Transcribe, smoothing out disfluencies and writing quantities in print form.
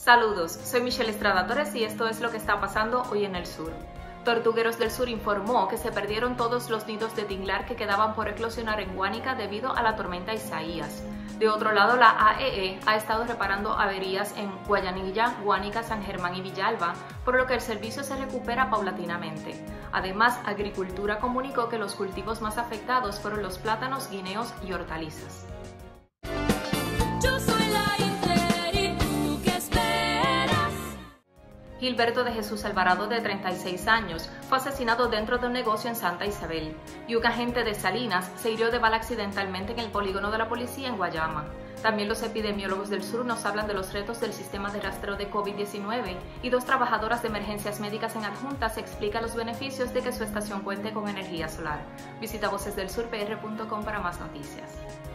Saludos, soy Michelle Estrada Torres y esto es lo que está pasando hoy en el sur. Tortugueros del Sur informó que se perdieron todos los nidos de tinglar que quedaban por eclosionar en Guánica debido a la tormenta Isaías. De otro lado, la AEE ha estado reparando averías en Guayanilla, Guánica, San Germán y Villalba, por lo que el servicio se recupera paulatinamente. Además, Agricultura comunicó que los cultivos más afectados fueron los plátanos, guineos y hortalizas. Gilberto de Jesús Alvarado, de 36 años, fue asesinado dentro de un negocio en Santa Isabel, y un agente de Salinas se hirió de bala accidentalmente en el polígono de la policía en Guayama. También los epidemiólogos del sur nos hablan de los retos del sistema de rastreo de COVID-19 y dos trabajadoras de emergencias médicas en Adjuntas explican los beneficios de que su estación cuente con energía solar. Visita vocesdelsurpr.com para más noticias.